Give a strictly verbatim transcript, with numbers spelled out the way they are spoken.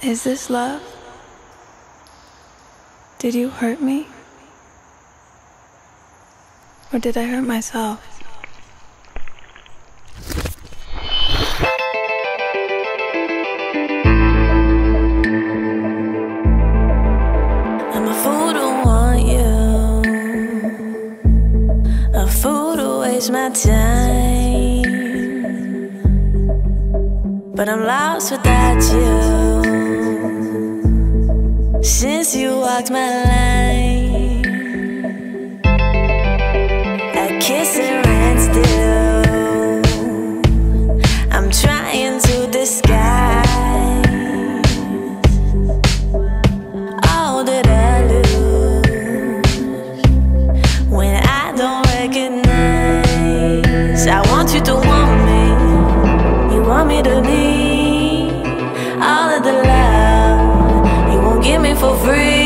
Is this love? Did you hurt me? Or did I hurt myself? I'm a fool to want you, a fool to waste my time, but I'm lost without you. Since you walked my line, I kiss and ran still. I'm trying to disguise all that I lose when I don't recognize. I want you to want me, you want me to need all of the love. Give me for free.